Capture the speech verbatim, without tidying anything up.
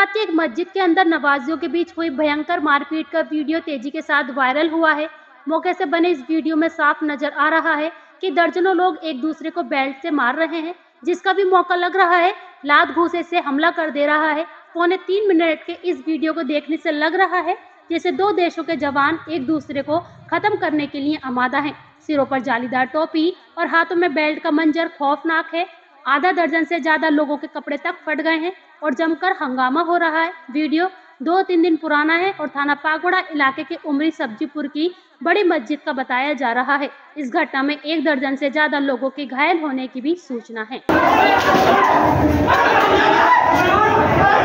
फैसलाबाद के एक मस्जिद के अंदर नमाजियों के बीच हुई भयंकर मारपीट का वीडियो तेजी के साथ वायरल हुआ है। मौके से बने इस वीडियो में साफ नजर आ रहा है कि दर्जनों लोग एक दूसरे को बेल्ट से मार रहे हैं। जिसका भी मौका लग रहा है लात घूंसे से हमला कर दे रहा है। पौने तीन मिनट के इस वीडियो को देखने से लग रहा है जैसे दो देशों के जवान एक दूसरे को खत्म करने के लिए आमादा हैं। सिरों पर जालीदार टोपी और हाथों में बेल्ट का मंजर खौफनाक है। आधा दर्जन से ज्यादा लोगों के कपड़े तक फट गए हैं और जमकर हंगामा हो रहा है। वीडियो दो तीन दिन पुराना है और थाना पागोड़ा इलाके के उमरी सब्जीपुर की बड़ी मस्जिद का बताया जा रहा है। इस घटना में एक दर्जन से ज्यादा लोगों के घायल होने की भी सूचना है।